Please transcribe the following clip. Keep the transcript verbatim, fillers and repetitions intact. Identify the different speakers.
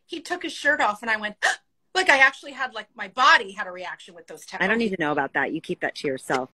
Speaker 1: he took his shirt off and I went, like I actually had like my body had a reaction with those towels.
Speaker 2: I don't need to know about that. You keep that to yourself.